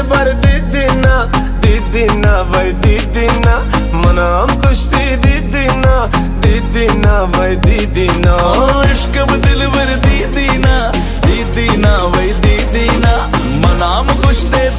भर दीदीना दीदीना भाई दीदीना मना हम कुश्ती दीदीना दीदीना भाई दीदीना इश्क दिल भर दीदीना